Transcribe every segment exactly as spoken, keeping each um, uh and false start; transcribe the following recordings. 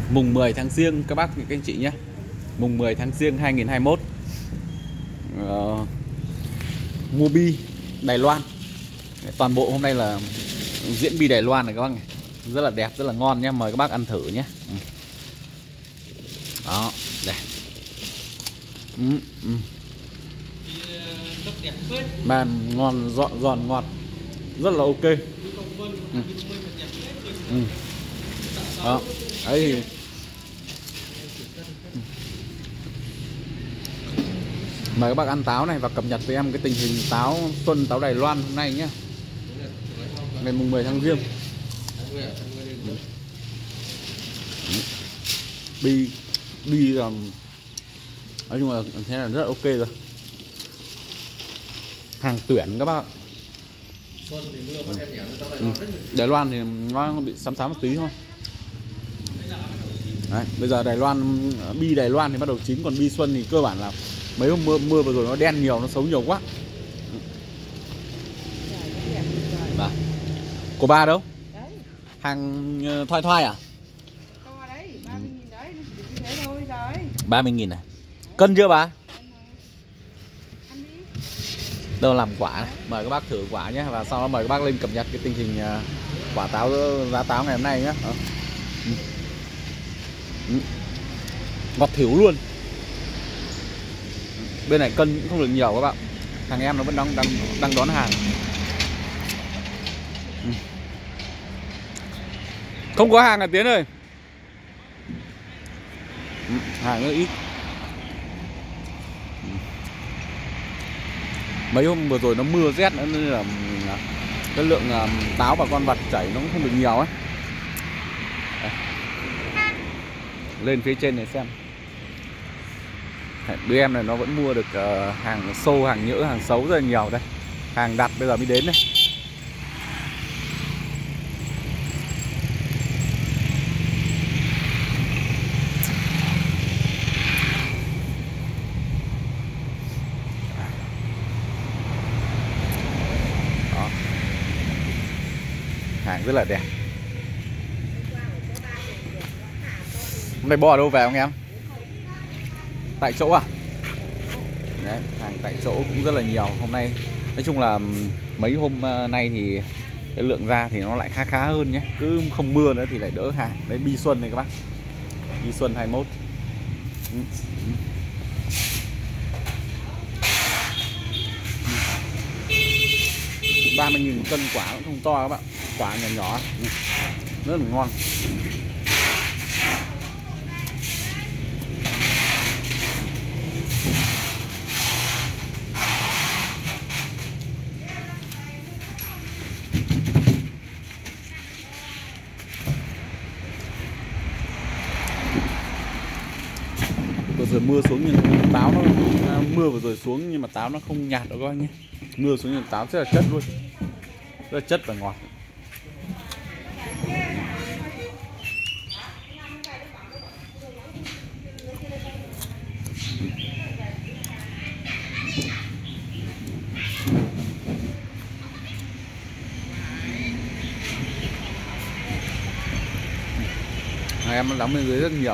Mùng mười tháng Giêng các bác các anh chị nhé. Mùng mười tháng Giêng hai nghìn hai mươi mốt. uh, Mua bi Đài Loan. Toàn bộ hôm nay là diễn bi Đài Loan này các bác này. Rất là đẹp, rất là ngon nhé. Mời các bác ăn thử nhé. Đó, đây. Ừ, ừ. Mà ngon, giòn, giòn ngọt. Rất là ok. Ừ. Ừ. Đó, đấy thì mời các bác ăn táo này và cập nhật với em cái tình hình táo xuân, táo Đài Loan hôm nay nhé. Ngày mùng mười tháng Giêng. Bi Bi là nói chung là thế là rất ok rồi. Hàng tuyển các bác ạ. Ừ. Đài Loan thì nó bị xám xám một tí thôi. Đấy, bây giờ Đài Loan, bi Đài Loan thì bắt đầu chín, còn bi xuân thì cơ bản là mấy hôm mưa mưa vừa rồi nó đen nhiều, nó xấu nhiều quá. Bà. Của ba đâu? Hàng thoai thoai à? ba mươi nghìn này. Cân chưa bà? Đâu làm quả này. Mời các bác thử quả nhé. Và sau đó mời các bác lên cập nhật cái tình hình quả táo, giá táo ngày hôm nay nhé. Ừ. Ừ. Ngọt thỉu luôn. Bên này cân cũng không được nhiều các bạn. Thằng em nó vẫn đang đang, đang đón hàng. Ừ. Không có hàng à Tiến ơi? Ừ. Hàng nó ít. Mấy hôm vừa rồi nó mưa rét nữa nên là cái lượng táo và con vật chảy nó cũng không được nhiều ấy. Đây. Lên phía trên này xem. Đứa em này nó vẫn mua được uh, hàng xô, hàng nhỡ, hàng xấu rất là nhiều đây. Hàng đặt bây giờ mới đến đây. Đó. Hàng rất là đẹp. Hôm nay bò ở đâu về không em? Tại chỗ à? Đấy, hàng tại chỗ cũng rất là nhiều. Hôm nay nói chung là mấy hôm nay thì cái lượng ra thì nó lại khá khá hơn nhé. Cứ không mưa nữa thì lại đỡ hàng. Đấy, bi xuân này các bác. Bi xuân hai mươi mốt. ba mươi nghìn cân, quả cũng không to các bạn. Quả nhỏ nhỏ rất là ngon. Vừa rồi mưa xuống nhưng táo nó mưa vừa rồi xuống nhưng mà táo nó không nhạt đâu các anh nhé. Mưa xuống nhưng táo rất là chất luôn, rất là chất và ngọt. Hai em nó đóng bên dưới rất nhiều.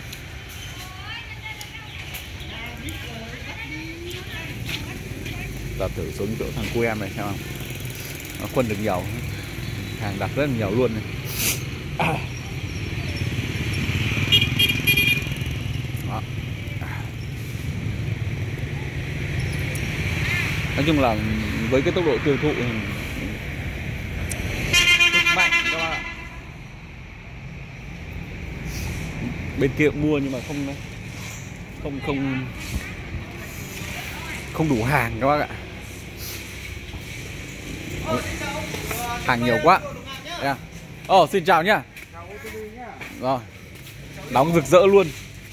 Giờ thử xuống chỗ thằng cu em này xem không? Nó khuân được nhiều. Hàng đặt rất là nhiều luôn này. Đó. Nói chung là với cái tốc độ tiêu thụ rất mạnh các bạn ạ. Bên kia mua nhưng mà không không không không đủ hàng các bác ạ. Hàng nhiều quá. Ồ, oh, xin chào nhá. Rồi. Đóng rực rỡ luôn.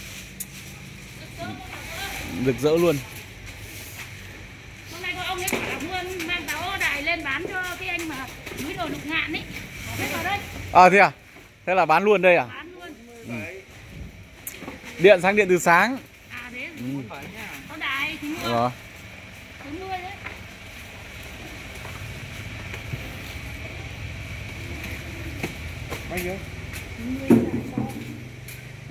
Rực rỡ luôn. Hôm nay có ông ấy bảo là Mươn mang táo Đài lên bán cho cái anh mà núi đồi Lục Ngạn ấy. Thế vào đây. À thế à? Thế là bán luôn đây à? Bán luôn. Ừ. Điện sáng điện từ sáng. À thế. Ừ. Táo Đài thì mua. Rồi. Cứ mua đấy. Bao nhiêu?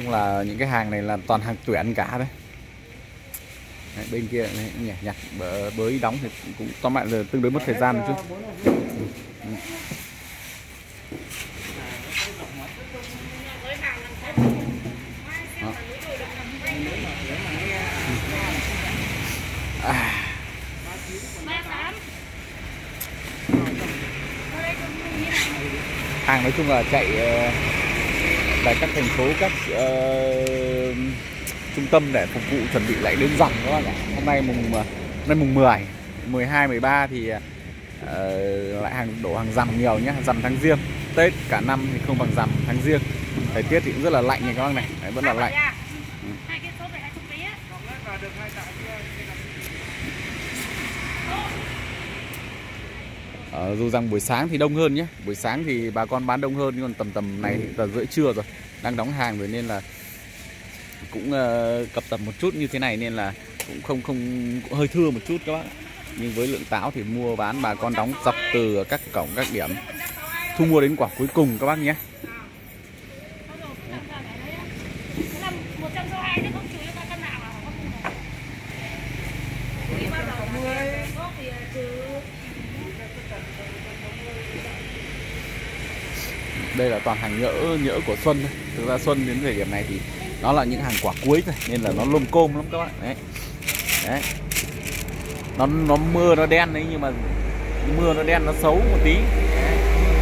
chung là những cái hàng này là toàn hàng tuyển cả đấy. Đấy, bên kia này, nhặt, nhặt bới đóng thì cũng tóm lại là tương đối mất thời gian một chút. Ừ. Ừ. À. Hàng nói chung là chạy uh, tại các thành phố, các uh, trung tâm để phục vụ chuẩn bị lại đến rằm các bạn ạ. Hôm nay mùng hôm nay mùng mười, mười hai, mười ba thì uh, lại hàng đổ hàng rằm nhiều nhé, rằm tháng Giêng. Tết cả năm thì không bằng rằm tháng Giêng. Thời tiết thì cũng rất là lạnh này các bác này, đấy, vẫn là lạnh. Ừ. Ờ, dù rằng buổi sáng thì đông hơn nhé, buổi sáng thì bà con bán đông hơn, nhưng còn tầm tầm này thì tầm rưỡi trưa rồi, đang đóng hàng rồi nên là cũng uh, cập tập một chút như thế này nên là cũng không không cũng hơi thưa một chút các bác. Nhưng với lượng táo thì mua bán bà con đóng dọc từ các cổng các điểm thu mua đến quả cuối cùng các bác nhé. Đây là toàn hàng nhỡ nhỡ của Xuân thôi. Thực ra Xuân đến thời điểm này thì nó là những hàng quả cuối thôi nên là nó lôm côm lắm các bạn. Đấy. Đấy. Nó nó mưa nó đen đấy, nhưng mà mưa nó đen nó xấu một tí. Đấy.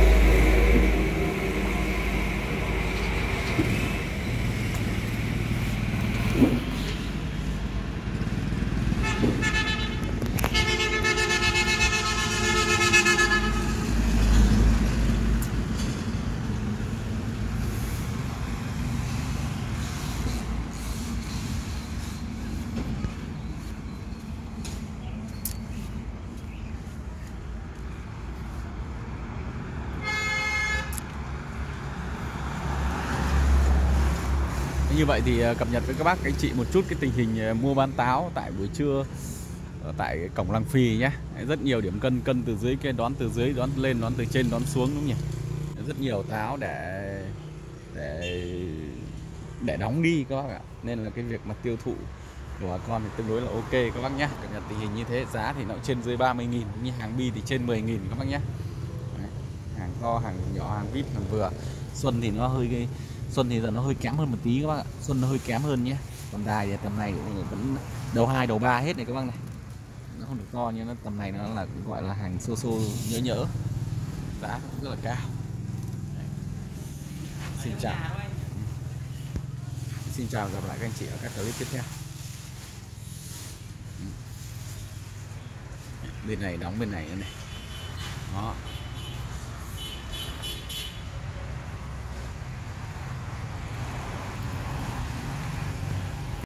Như vậy thì cập nhật với các bác các chị một chút cái tình hình mua bán táo tại buổi trưa ở tại cổng Làng Phì nhé. Rất nhiều điểm cân, cân từ dưới cái đón từ dưới đón lên, đón từ trên đón xuống, đúng nhỉ? Rất nhiều táo để để để đóng đi các bác ạ. Nên là cái việc mà tiêu thụ của bà con thì tương đối là ok các bác nhé. Cập nhật tình hình như thế, giá thì nó trên dưới ba mươi nghìn, như hàng bi thì trên mười nghìn các bác nhé. Đấy. Hàng to, hàng nhỏ, hàng vip, hàng vừa. Xuân thì nó hơi cái Xuân thì giờ nó hơi kém hơn một tí các bác ạ. Xuân nó hơi kém hơn nhé. Còn đài thì tầm này vẫn đầu hai đầu ba hết này các bác này. Nó không được to nhưng nó tầm này nó là gọi là hàng xô xô nhỡ nhỡ. Giá cũng rất là cao. Đấy. Xin chào. Xin chào, gặp lại các anh chị ở các clip tiếp theo. Bên này đóng bên này này. Đó.